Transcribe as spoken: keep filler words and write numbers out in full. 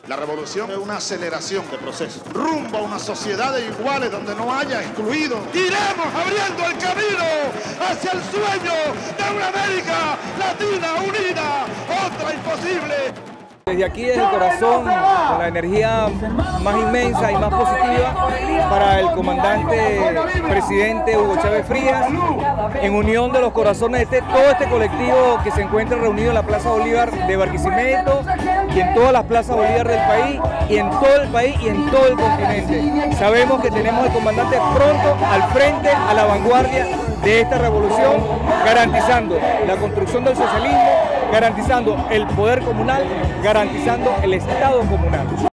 La revolución es una aceleración de procesos, rumbo a una sociedad de iguales donde no haya excluidos. Iremos abriendo el camino hacia el sueño de una América Latina unida, otra imposible. Desde aquí, desde el corazón, con la energía más inmensa y más positiva para el comandante presidente Hugo Chávez Frías, en unión de los corazones de este, todo este colectivo que se encuentra reunido en la Plaza Bolívar de Barquisimeto y en todas las plazas Bolívar del país, y en todo el país y en todo el continente. Sabemos que tenemos al comandante pronto al frente, a la vanguardia de esta revolución, garantizando la construcción del socialismo, garantizando el poder comunal, garantizando el Estado comunal.